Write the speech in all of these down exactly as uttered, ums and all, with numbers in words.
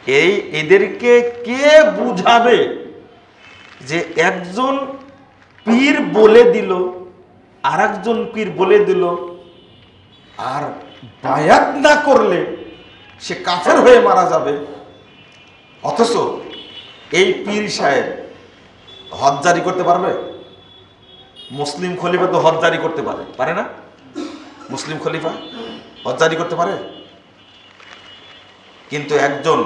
এই এদেরকে কে বুঝাবে যে একজন পীর বলে দিল, আর একজন পীর বলে দিল, আর বায়াত না করলে সে কাফের হয়ে মারা যাবে, অথচ এই পীর সাহেব হজ জারি করতে পারবে? মুসলিম খলিফা তো হজ জারি করতে পারে, পারে না? মুসলিম খলিফা হজ জারি করতে পারে, কিন্তু একজন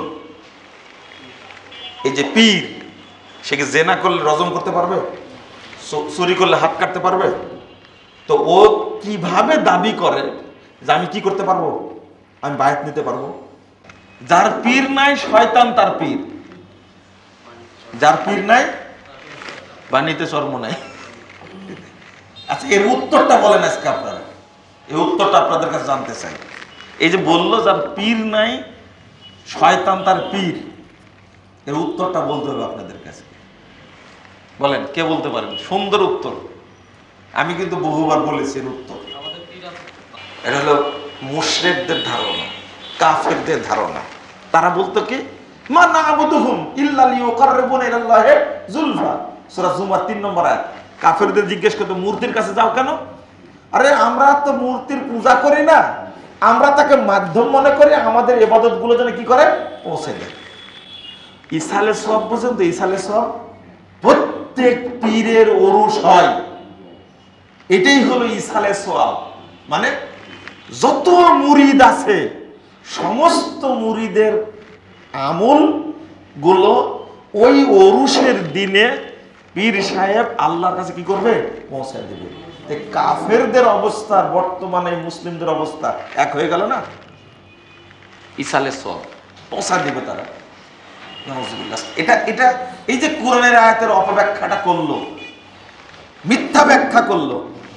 এই যে পীর, সে কি জেনা করলে রজম করতে পারবে? চুরি করলে হাত কাটতে পারবে? তো ও কিভাবে দাবি করে যে আমি কি করতে পারবো, আমি বায়াত নিতে পারবো? যার পীর নাই শয়তান তার পীর, যার পীর নাই বাণীতে চর্ম নাই। আচ্ছা, এর উত্তরটা বলেন আজকে আপনারা, এই উত্তরটা আপনাদের কাছে জানতে চাই। এই যে বললো যার পীর নাই শয়তান তার পীর, এর উত্তরটা বলতে হবে আপনাদের কাছে। বলেন, কে বলতে পারেন সুন্দর উত্তর? আমি কিন্তু বহুবার বলেছি এর উত্তর। এটা হলো মুশরিকদের ধারণা, কাফেরদের ধারণা। তারা বলতো কি, মা না'বুদুহুম ইল্লা লিয়ুকাররিবুনা ইলাল্লাহি যুলফা, সূরা জুমার তিন নম্বর আয়াত। কাফেরদের জিজ্ঞেস করতে, মূর্তির কাছে যাও কেন? আরে আমরা তো মূর্তির পূজা করি না, আমরা তাকে মাধ্যম মনে করি আমাদের ইবাদত গুলো যেন কি করে পৌঁছে দেয়। ইসালে সওয়াব বুঝেন তো? ইসালে সওয়াব প্রত্যেক পীরের ওরস হয়, এটাই হলো ইসালে সওয়াব। মানে যত মুরিদ আছে সমস্ত মুরিদের আমল গুলো ওই ওরুসের দিনে পীর সাহেব আল্লাহর কাছে কি করবে, পৌঁছায় দেবে। কাফেরদের অবস্থা বর্তমানে মুসলিমদের অবস্থা এক হয়ে গেল না? ইসালে সওয়াব পৌঁছা দিবে তারা। এটা এটা এই যে কোরআনের আয়াতের অপব্যাখ্যাটা করলো, মিথ্যা ব্যাখ্যা করলো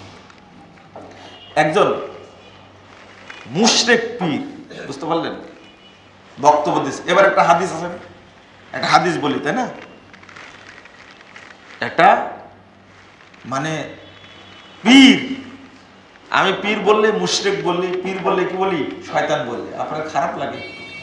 একজন মুশরিক পীর, বুঝতে পারলেন? বক্তব্য দিচ্ছে। এবার একটা হাদিস আছে, একটা হাদিস বলি, তাই না? একটা মানে পীর, আমি পীর বললে মুশরিক বললি, পীর বললে কি বলি, শয়তান বললে আপনার খারাপ লাগে?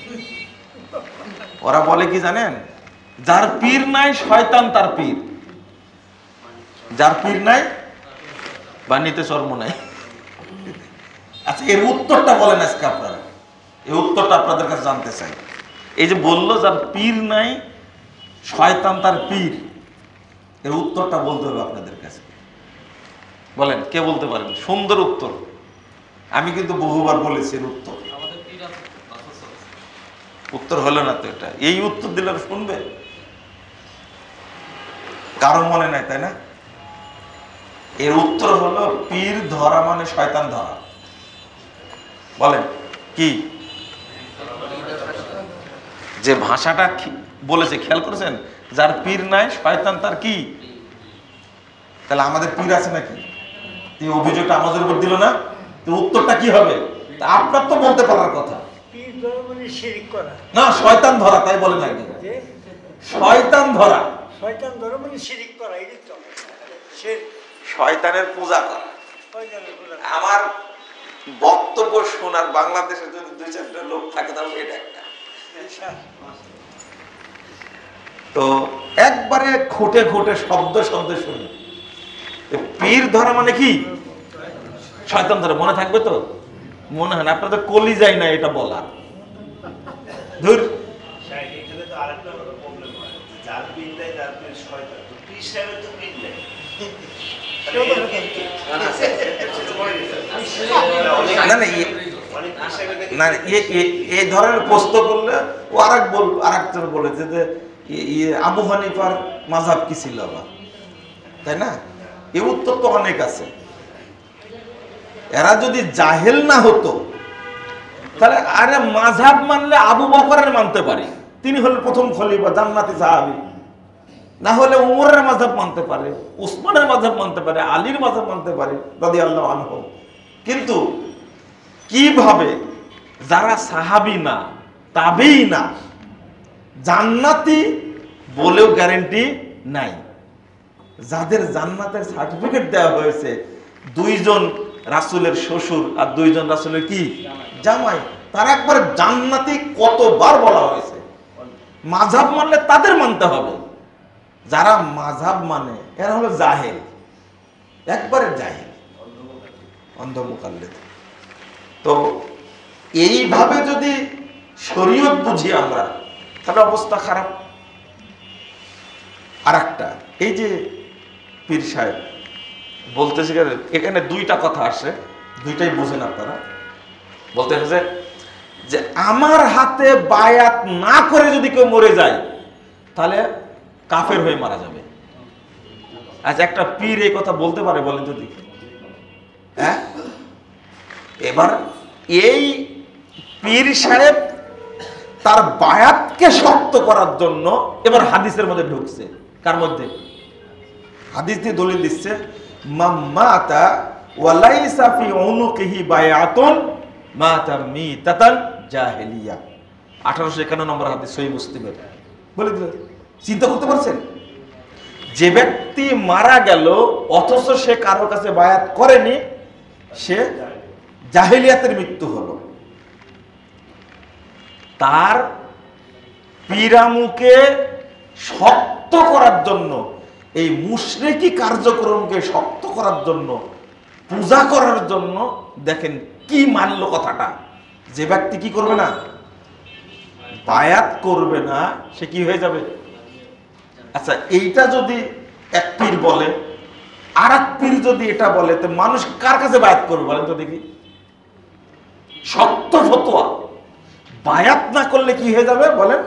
ওরা বলে কি জানেন, যার পীর নাই শয়তান তার পীর, যার পীর নাই বাণীতে চর্ম নাই। আচ্ছা, এর উত্তরটা বলেন আজকে আপনারা, এই উত্তরটা আপনাদের কাছে জানতে চাই। এই যে বললো যার পীর নাই শয়তান তার পীর, এর উত্তরটা বলতে হবে আপনাদের কাছে। বলেন, কে বলতে পারেন সুন্দর উত্তর? আমি কিন্তু বহুবার বলেছি এর উত্তর। উত্তর হলো না তো এটা, এই উত্তর দিলে শুনবে? কারো মনে নাই, তাই না? এর উত্তর হলো পীর ধরা মানে শয়তান ধরা। বলেন কি? যে ভাষাটা বলেছে খেয়াল করেছেন, যার পীর নাই শয়তান তার কি? তাহলে আমাদের পীর আছে নাকি? এই অভিযোগটা আমাদের উপর দিল না, তো উত্তরটা কি হবে? আপনার তো বলতে পারার কথা। না, শয়তান ধরা, তাই বলেন আগে। শয়তান ধরা, শয়তান ধরা মানে শিরিক করা, এই তো শয়তানের পূজা করা। আমার বক্তব্য শোনার বাংলাদেশে যদি দুই চারটা লোক থাকে তাহলে এটা একটা। তো একবারে খুঁটে খুঁটে শব্দ শব্দ শুনি, পীর ধরা মানে কি? শয়তান ধরা। মনে থাকবে তো? মনে হয় না, আপনাদের কলি যায় না এটা বলার। ধুর, এই ধরনের প্রশ্ন করলে ও আরেক বল আরেকজন বলেছে যে আবু হানিফার মাযহাব কি ছিল আবার, তাই না? এই উত্তর তো অনেক আছে। এরা যদি জাহেল না হতো তাহলে আরে মাযহাব মানলে আবু বকরের মানতে পারি, তিনি হলেন প্রথম খলিফা, জান্নাতি সাহাবী। না হলে উমরের মাযহাব মানতে পারে, উসমানের মাযহাব মানতে পারে, আলীর মাযহাব মানতে পারে রাদিয়াল্লাহু আনহু। কিন্তু কিভাবে যারা সাহাবী না, তাবেঈ না, জান্নাতি বলেও গ্যারান্টি নাই, যাদের জান্নাতের সার্টিফিকেট দেওয়া হয়েছে দুইজন রাসূলের শ্বশুর আর দুইজন রাসূলের কি জামাই, তারা একবার জান্নাতি কতবার বলা হয়েছে, মাযহাব মানলে তাদের মানতে হবে। যারা মাযহাব মানে এরা হলো জাহেল, একবারে জাহেল, অন্ধ মুকাল্লিদ। তো এইভাবে যদি শরীয়ত বুঝি আমরা, তাহলে অবস্থা খারাপ। আর একটা, এই যে পীর সাহেব বলতেছে, এখানে দুইটা কথা আসে, দুইটাই বুঝেন আপনারা। বলতে হচ্ছে যে আমার হাতে বায়াত না করে যদি কেউ মরে যায় তাহলে কাফের হয়ে মারা যাবে। আচ্ছা, একটা পীর এই কথা বলতে পারে বলেন তো দেখি? হ্যাঁ, এবার এই পীর সাহেব তার বায়াতকে শক্ত করার জন্য এবার হাদিসের মধ্যে ঢুকছে। কার মধ্যে? হাদিস দিয়ে দলিল দিচ্ছে, মাম্মাতা ওয়ালাইসা ফি উনুকিহি বায়াতুন মাতা মিতাতান জাহেলিয়া। আঠারোশো একান্ন নম্বর হাদিস, সহিহ মুসলিমের। বলে দিল, চিন্তা করতে পারছেন? যে ব্যক্তি মারা গেল অথচ সে কারোর কাছে বায়াত করেনি, সে জাহেলিয়াতের মৃত্যু হলো। তার পীরামুকে শক্ত করার জন্য, এই মুশরিকি কার্যক্রমকে শক্ত করার জন্য, পূজা করার জন্য দেখেন কি মানলো কথাটা। যে ব্যক্তি কি করবে না, বায়াত করবে না, সে কি হয়ে যাবে? আচ্ছা, এইটা যদি এক পীর বলে, আর এক পীর যদি এটা বলে, তো মানুষ কার কাছে বায়াত করবে বলেন তো দেখি? শক্ত ফতোয়া, বায়াত না করলে কি হয়ে যাবে বলেন?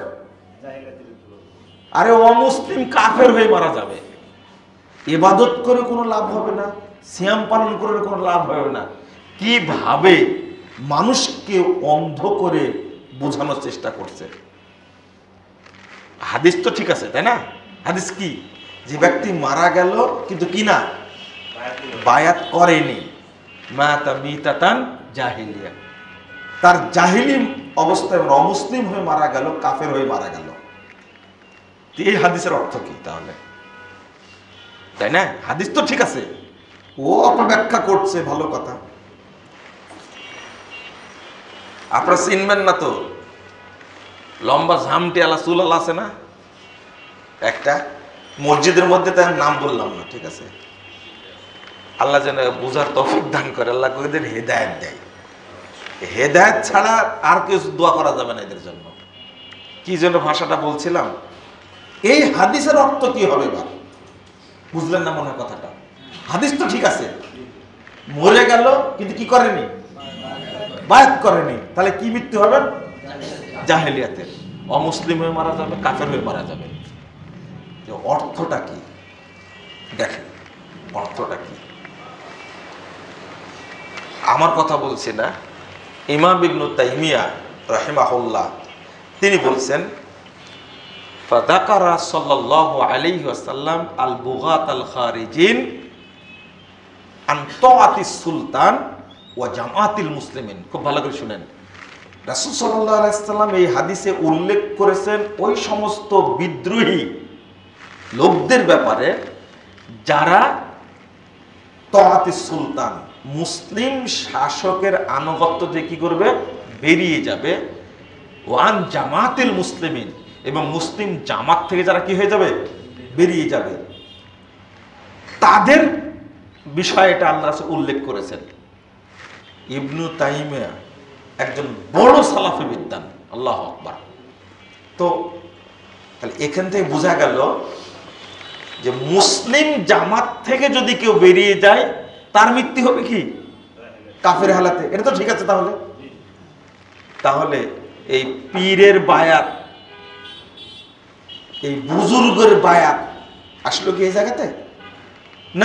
আরে অমুসলিম কাফের হয়ে মারা যাবে। ইবাদত করে কোনো লাভ হবে না, সিয়াম পালন করে কোনো লাভ হবে না। কিভাবে মানুষকে অন্ধ করে বোঝানোর চেষ্টা করছে। হাদিস তো ঠিক আছে, তাই না? হাদিস কি? যে ব্যক্তি মারা গেল কিন্তু কি না, বায়াত করেনি, মাতা মিতাতান জাহিলিয়া, তার জাহিলি অবস্থায় অমুসলিম হয়ে মারা গেল, কাফের হয়ে মারা গেল। এই হাদিসের অর্থ কি তাহলে? তাই না? হাদিস তো ঠিক আছে, ও অপব্যাখ্যা করছে, ভালো কথা। আপনারা চিনবেন না তো, লম্বা ঝামটি আলা চুল আলা আছে না একটা মসজিদের মধ্যে, তার নাম বললাম না, ঠিক আছে? আল্লাহ যেন বুঝার তৌফিক দান করে, আল্লাহ এদের হেদায়েত দেয়। হেদায়েত ছাড়া আর কিছু দোয়া করা যাবে না এদের জন্য। কি যেন ভাষাটা বলছিলাম, এই হাদিসের অর্থ কি হবে বা বুঝলেন না মনে হয় কথাটা? হাদিস তো ঠিক আছে, মরে গেল কিন্তু কি করেনি, বায়াত করেনি, তাহলে কি মৃত্যু হবে? জাহেলিয়াতের, অমুসলিম হয়ে মারা যাবে, কাফের হয়ে মারা যাবে। অর্থটা কি দেখেন, অর্থটা কি? আমার কথা বলছি না, ইমাম ইবনে তাইমিয়া রাহিমাহুল্লাহ তিনি বলছেন, ফাযাকারা সাল্লাল্লাহু আলাইহি ওয়াসাল্লাম আল বুগাত আল খারিজিন আন তাআতিস সুলতান ওয়া জামাআতিল মুসলিমিন। খুব ভালো করে শুনেন, রাসূল সাল্লাল্লাহু আলাইহি ওয়াসাল্লাম এই হাদিসে উল্লেখ করেছেন ওই সমস্ত বিদ্রোহী লোকদের ব্যাপারে যারা তাআতিস সুলতান, মুসলিম শাসকের আনুগত্য দিয়ে কি করবে, বেরিয়ে যাবে, ওয়ান জামাতিল মুসলিমিন, এবং মুসলিম জামাত থেকে যারা কি হয়ে যাবে, বেরিয়ে যাবে, তাদের বিষয়ে এটা আল্লাহ রাসূল উল্লেখ করেছেন। ইবনু তাইমিয়া একজন বড় সালাফি বিদ্বান, আল্লাহু আকবার। তো তাহলে এখান থেকে বোঝা গেল যে মুসলিম জামাত থেকে যদি কেউ বেরিয়ে যায় তার মৃত্যু হবে কি, কাফের হালাতে। এটা তো ঠিক আছে। তাহলে তাহলে এই পীরের বায়াত, এই বুজুর্গের বায়াত আসলো কি এই জায়গাতে না?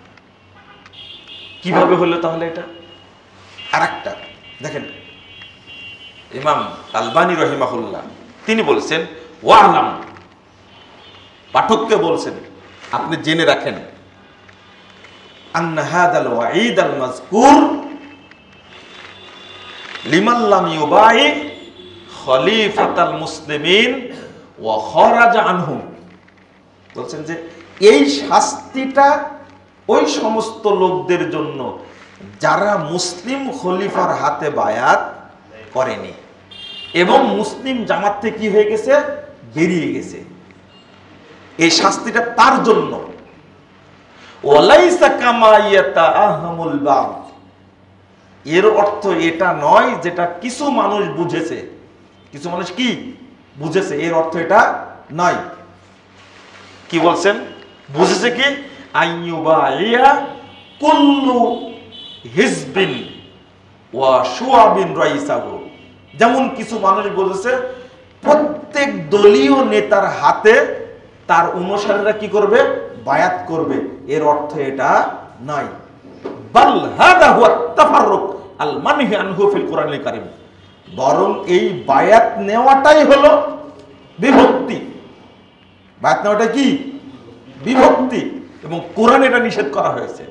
কিভাবে হলো তাহলে এটা? আর একটা দেখেন, ইমাম আলবানী রহিমাহুল্লাহ তিনি বলছেন, ওয়ালাম, পাঠককে বলছেন আপনি জেনে রাখেন, আন্না হাদাল ওয়াঈদ আল মাযকুর লিমান লাম ইউবাই খলিফাতাল মুসলিমিন ওয়া খারাজা আনহুম। বলছেন যে এই শাস্তিটা ওই সমস্ত লোকদের জন্য যারা মুসলিম খলিফার হাতে বায়াত করেনি এবং মুসলিম জামাত থেকে কি হয়ে গেছে, বেরিয়ে গেছে। এই শাস্তিটা তার জন্য। ওয়ালাইসা কামা ইয়াতাআহামুল বা'দ, এর অর্থ এটা নয় যেটা কিছু মানুষ বুঝেছে। কিছু মানুষ কি বুঝেছে, এর অর্থ এটা নয়। কি বলছেন? বুঝেছে কি? আইয়ুবাইয়া কুল্লু হিজবিন ওয়া শুআবিন রাইসাহু, যেমন কিছু মানুষ বলেছে প্রত্যেক দলীয় নেতার হাতে তার অনুসারীরা কি করবে? বায়াত করবে। এর অর্থ এটা নয়। বাল হাদা হুয়া তাফাররুক আল মানহি আনহু ফিল কোরআনিল কারীম, বরং এই বায়াত নেওয়াটাই হলো বিভক্তি। বায়াত নেওয়াটা কি? বিভক্তি, এবং কোরআনে এটা নিষেধ করা হয়েছে।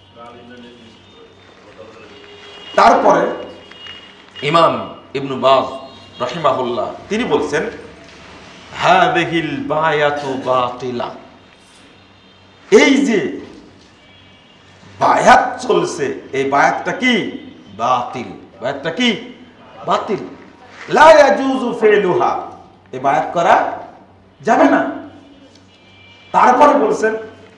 তারপরে ইমাম ইবনে বাজ রাহিমাহুল্লাহ তিনি বলছেন হাযিহিল বায়াতু বাতিলা, এই যে বায়াত চলছে এই বায়াতটা কি? বাতিল। বায়াতটা কি? বাতিল। লা ইয়াজুজু ফিলুহা, এই বায়াত করা যাবে না। তারপরে বলছেন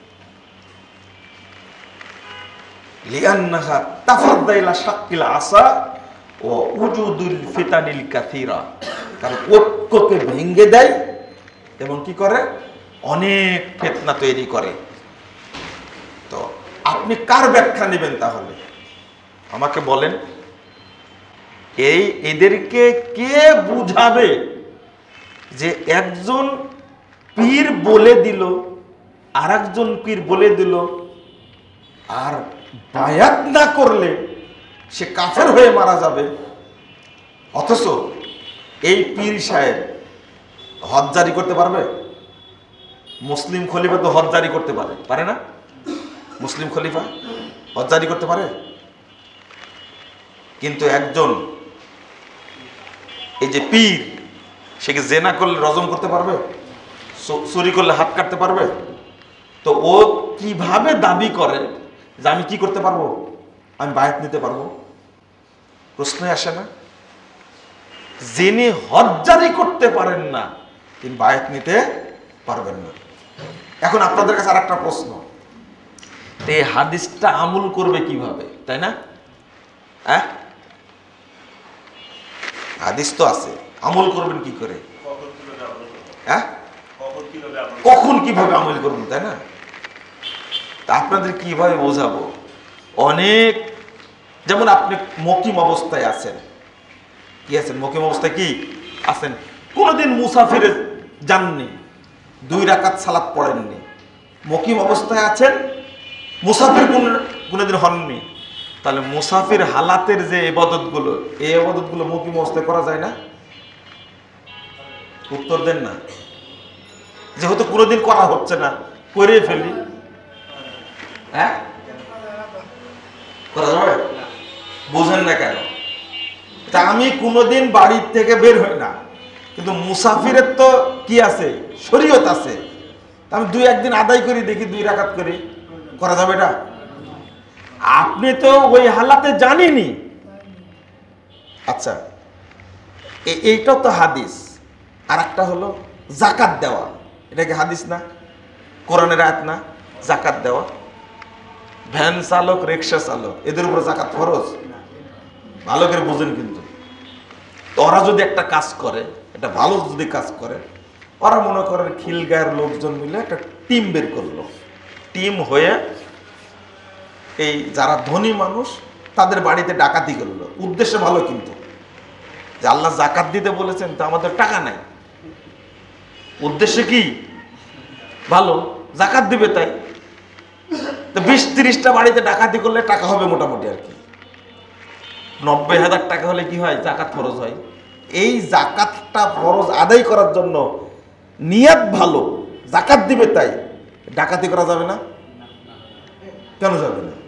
লিআন্নাহা তাফাদ্দা ইলা শাক্কিল আসা ওয়া উজুদুল ফিতানিল কাসীরা, কারণ ঐক্যকে ভেঙে দেয় এবং কি করে? অনেক ফিতনা তৈরি করে। তো আপনি কার ব্যাখ্যা নেবেন তাহলে আমাকে বলেন? এই এদেরকে কে বুঝাবে যে একজন পীর বলে দিল আর একজন পীর বলে দিল আর বায়াত না করলে সে কাফের হয়ে মারা যাবে, অথচ এই পীর সাহেব হজ জারি করতে পারবে? মুসলিম খলিফা তো হজ জারি করতে পারে, পারে না? মুসলিম খলিফা হজ জারি করতে পারে, কিন্তু একজন এই যে পীর, সে কি জেনা করলে রজম করতে পারবে? চুরি করলে হাত কাটতে পারবে? তো ও কিভাবে দাবি করে যে আমি কি করতে পারবো? আমি বায়াত নিতে পারবো? প্রশ্নই আসে না। যিনি হজ জারি করতে পারেন না তিনি বায়াত নিতে পারবেন না। এখন আপনাদের কাছে আর একটা প্রশ্ন, এই হাদিসটা আমল করবে কিভাবে, তাই না? হ্যাঁ, হাদিস তো আছে, আমল করবেন কি করে? হ্যাঁ, কখন কিভাবে আমল করবেন, তাই না? তা আপনাদের কিভাবে বোঝাবো? অনেক, যেমন আপনি মকিম অবস্থায় আছেন, কি আছেন? মকিম অবস্থায় কি আছেন? কোনোদিন মুসাফিরে যাননি, দুই রাকাত সালাত পড়েননি, মকিম অবস্থায় আছেন, মুসাফির কোনোদিন হননি, তাহলে মুসাফির হালাতের যে ইবাদত গুলো, এই ইবাদত গুলো মকিম অবস্থায় করা যায় না? উত্তর দেন না। যেহেতু কোনোদিন করা হচ্ছে না, করে ফেলি। হ্যাঁ, করা যাবে? বুঝেন না কেন? তা আমি কোনোদিন বাড়ির থেকে বের হই না, কিন্তু মুসাফিরের তো কি আছে? শরীয়ত আছে। আমি দুই একদিন আদায় করি, দেখি দুই রাকাত করি, করা যাবে এটা? আপনি তো ওই হালাতে জানেনি। আচ্ছা, এইটাও তো হাদিস। আর একটা হলো জাকাত দেওয়া, এটা কি হাদিস না? কোরআনের আয়াত না? জাকাত দেওয়া। ভ্যান চালক, রিক্সা চালক, এদের উপর জাকাত ফরজ? ভালো করে বুঝেন কিন্তু। ওরা যদি একটা কাজ করে, এটা ভালো যদি কাজ করে, ওরা মনে করেন খিলগায়ের লোকজন মিলে একটা টিম বের করলো, টিম হয়ে এই যারা ধনী মানুষ তাদের বাড়িতে ডাকাতি করলো, উদ্দেশ্য ভালো, কিন্তু যে আল্লাহ জাকাত দিতে বলেছেন তো আমাদের টাকা নাই, উদ্দেশ্য কি ভালো, জাকাত দিবে, তাই তো বিশ তিরিশটা বাড়িতে ডাকাতি করলে টাকা হবে মোটামুটি আর কি, নব্বই হাজার টাকা হলে কি হয়? জাকাত ফরজ হয়। এই জাকাতটা ফরজ আদায় করার জন্য নিয়ত ভালো, জাকাত দিবে, তাই ডাকাতি করা যাবে না? কেন যাবে না?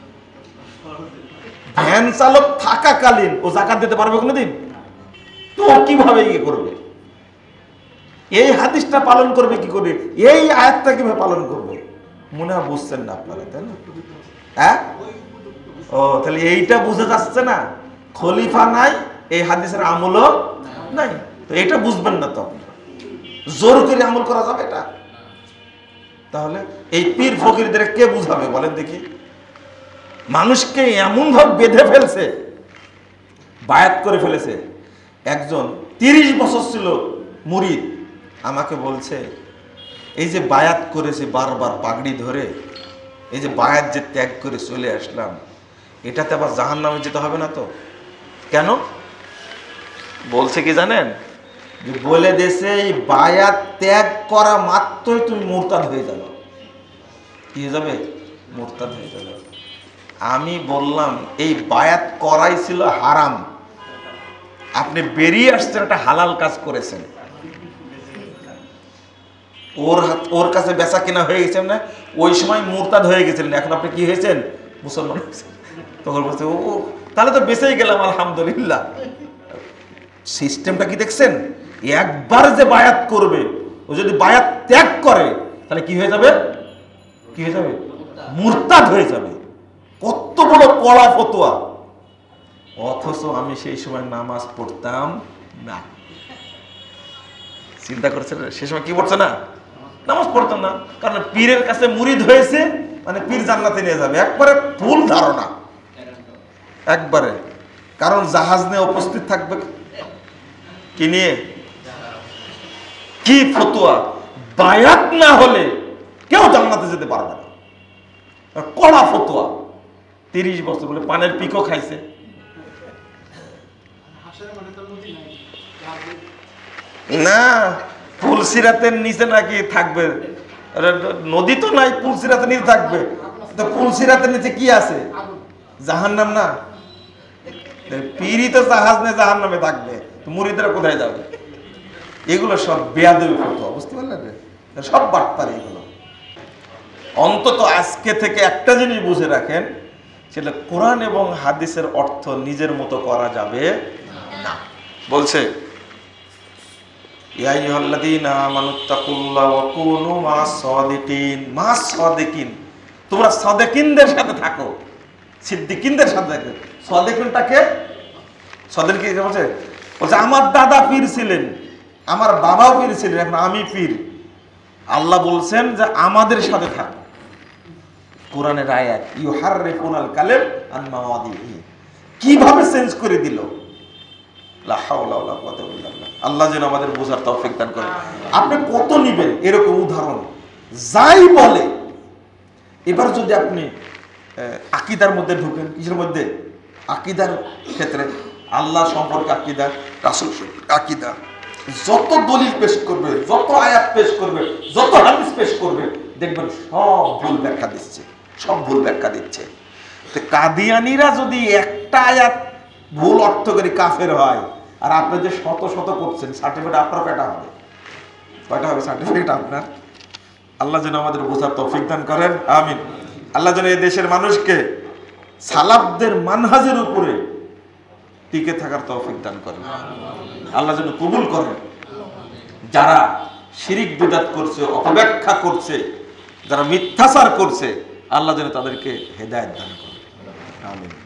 ভ্যান চালক থাকাকালীন ও জাকাত দিতে পারবে কোনোদিন? তো কিভাবে ইয়ে করবে? এই হাদিসটা পালন করবে কি করে? এই আয়াতটা কিভাবে পালন করবে? মনে হয় বুঝছেন না আপনারা, তাই না? হ্যাঁ, ও তাহলে এইটা বুঝে যাচ্ছে না, খলিফা নাই, এই হাদিসের আমলও নাই, তো এটা বুঝবেন না তো আপনারা। জোর করে আমল করা যাবে এটা? তাহলে এই পীর ফকিরদের কে বুঝাবে বলেন দেখি? মানুষকে এমন ভাবে বেঁধে ফেলছে, বায়াত করে ফেলেছে। একজন তিরিশ বছর ছিল মুরিদ, আমাকে বলছে এই যে বায়াত করেছে বারবার পাগড়ি ধরে, এই যে বায়াত যে ত্যাগ করে চলে আসলাম, এটাতে আবার জাহান্নামে যেতে হবে না তো? কেন বলছে কি জানেন? যে বলে দেশে এই বায়াত ত্যাগ করা মাত্রই তুমি মুরতাদ হয়ে যাবে। কি হয়ে যাবে? মুরতাদ হয়ে যাবে। আমি বললাম এই বায়াত করাই ছিল হারাম, আপনি বেরিয়ে আসছেন একটা হালাল কাজ করেছেন। ওর হাত ওর কাছে বেচা কিনা হয়ে গেছেন না, ওই সময় মুরতাদ হয়ে গেছিলেন, এখন আপনি কি হয়েছেন? মুসলমান হয়েছেন। তখন বলছে ও তাহলে তো বেঁচেই গেলাম আলহামদুলিল্লাহ। সিস্টেমটা কি দেখছেন? একবার যে বায়াত করবে, ও যদি বায়াত ত্যাগ করে তাহলে কি হয়ে যাবে? কি হয়ে যাবে? মুরতাদ হয়ে যাবে। কত বড় কড়া ফতোয়া! অথচ আমি সেই সময় নামাজ পড়তাম না। চিন্তা করছেন সে সময় কি পড়ছে না? নামাজ পড়তাম না। কারণ পীরের কাছে মুরিদ হয়েছে মানে পীর জান্নাতে নিয়ে যাবে, একবারে ভুল ধারণা একবারে। কারণ জাহাজ নিয়ে উপস্থিত থাকবে কি নিয়ে? কি ফতোয়া! বায়াত না হলে কেউ জান্নাতে যেতে পারবে না, কড়া ফতোয়া। তিরিশ বছর বলে পানের পিকও খাইছে। না, ফুলসিরাতের নিচে নাকি থাকবে, নদী তো নাই, ফুলসিরাতের নিচে থাকবে। তো ফুলসিরাতের নিচে কি আছে? জাহান্নাম না? পীরই তো জাহাজ নিয়ে জাহান্নামে থাকবে, মুরিদরা কোথায় যাবে? এগুলো সব বেয়াদবি ফতোয়া, বুঝতে পারলেন? সব বাটপারি এগুলো। অন্তত আজকে থেকে একটা জিনিস বুঝে রাখেন, সেটা কোরআন এবং হাদিসের অর্থ নিজের মতো করা যাবে না। বলছে ইয়া আইয়ুহাল্লাযীনা আমানুত্তাকুল্লাহ ওয়া কুনু মা'আস সাদিকিন। মা'আস সাদিকিন, তোমরা সাদিকিনদের সাথে থাকো, সিদ্দিকিনদের সাথে থাকো। সাদিকিনটাকে সাদিক কি বলছে? বলছে আমার দাদা পীর ছিলেন, আমার বাবাও পীর ছিলেন, এখন আমি পীর। আল্লাহ বলছেন যে আমাদের সাথে থাকো। কোরআনের আয়াত, ইউহাররিফুনাল কালিম আন মাওয়াদিহি, কিভাবে চেঞ্জ করে দিল। লা হাওলা ওয়ালা কুওয়াতা ইল্লা বিল্লাহ। আল্লাহ যেন আমাদের বোঝার তৌফিক দান করেন। আপনি কত নিবেন এরকম উদাহরণ যাই বলে। এবার যদি আপনি আকীদার মধ্যে ঢুকেন, কিসের মধ্যে? আকীদার ক্ষেত্রে, আল্লাহ সম্পর্কে আকীদা, রাসূল সম্পর্কে আকীদা, যত দলিল পেশ করবে, যত আয়াত পেশ করবে, যত হাদিস পেশ করবে, দেখবেন সব ভুল ব্যাখ্যা দিচ্ছে, সব ভুল ব্যাখ্যা দিচ্ছে। তো কাদিয়ানীরা যদি একটা আয়াত ভুল অর্থ করে কাফের হয়, আর আপনি যে শত শত করছেন, সার্টিফিকেট আপনার কয়টা হবে? কয়টা হবে সার্টিফিকেট আপনার? আল্লাহ যেন আমাদের বোঝার তৌফিক দান করেন, আমিন। আল্লাহ যেন এই দেশের মানুষকে সালাফদের মানহাজের উপরে টিকে থাকার তৌফিক দান করেন, আল্লাহ যেন কবুল করেন। যারা শিরিক বিদআত করছে, অপব্যাখ্যা করছে, যারা মিথ্যাচার করছে, আল্লাহ যেন তাদেরকে হেদায়েত দান করেন, আমিন।